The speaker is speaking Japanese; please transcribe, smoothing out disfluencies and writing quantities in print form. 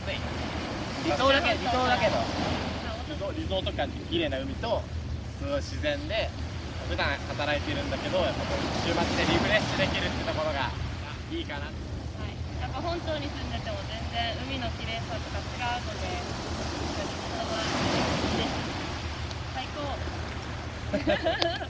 い。離島だけど、リゾート感って綺麗な海とすごい自然で、普段働いてるんだけど、やっぱこう週末でリフレッシュできるってところがいいかな。 はい、やっぱ本島に住んでても全然海の綺麗さとか違うので、最高。